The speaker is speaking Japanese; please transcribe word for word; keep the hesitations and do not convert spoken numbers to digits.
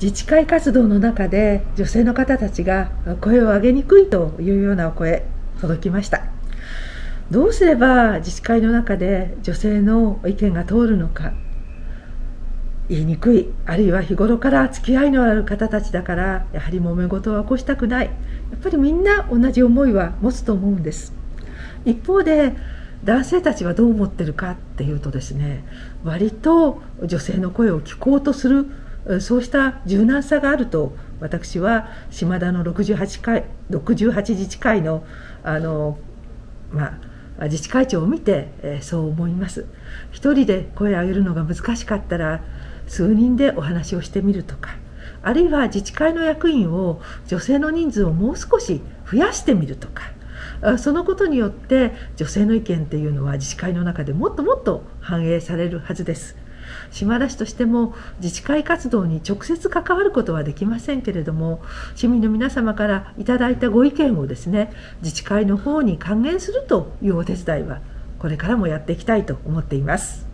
自治会活動の中で女性の方たちが声を上げにくいというようなお声届きました。どうすれば自治会の中で女性の意見が通るのか、言いにくい、あるいは日頃から付き合いのある方たちだからやはり揉め事は起こしたくない、やっぱりみんな同じ思いは持つと思うんです。一方で男性たちはどう思ってるかっていうとですね、割と女性の声を聞こうとする、そうした柔軟さがあると私は島田のろくじゅうはちかいろくじゅうはち自治会のあの、まあ、自治会長を見て、えー、そう思います。一人で声を上げるのが難しかったら数人でお話をしてみるとか、あるいは自治会の役員を女性の人数をもう少し増やしてみるとか、そのことによって女性の意見っていうのは自治会の中でもっともっと反映されるはずです。島田市としても自治会活動に直接関わることはできませんけれども、市民の皆様からいただいたご意見をですね、自治会の方に還元するというお手伝いはこれからもやっていきたいと思っています。